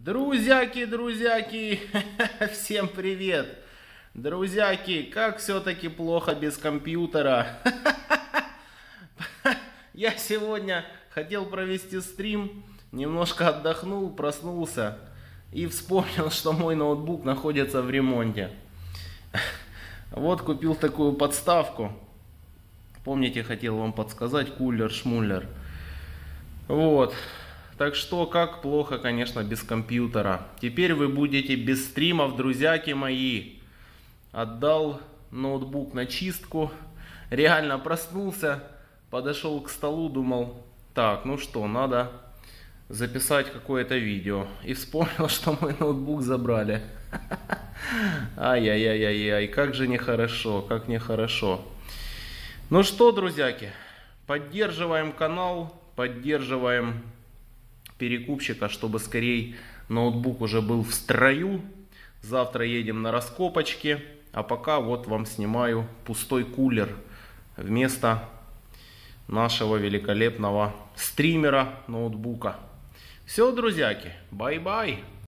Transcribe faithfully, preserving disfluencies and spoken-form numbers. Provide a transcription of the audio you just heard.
Друзьяки, друзьяки, всем привет! Друзьяки, как все-таки плохо без компьютера. Я сегодня хотел провести стрим, немножко отдохнул, проснулся и вспомнил, что мой ноутбук находится в ремонте. Вот купил такую подставку. Помните, хотел вам подсказать, кулер-шмулер. Вот. Так что, как плохо, конечно, без компьютера. Теперь вы будете без стримов, друзьяки мои. Отдал ноутбук на чистку. Реально проснулся, подошел к столу, думал, так, ну что, надо записать какое-то видео. И вспомнил, что мой ноутбук забрали. Ай-яй-яй-яй-яй, как же нехорошо, как нехорошо. Ну что, друзьяки, поддерживаем канал, поддерживаем перекупщика, чтобы скорее ноутбук уже был в строю. Завтра едем на раскопочки, а пока вот вам снимаю пустой кулер вместо нашего великолепного стримера ноутбука. Все, друзьяки, бай-бай.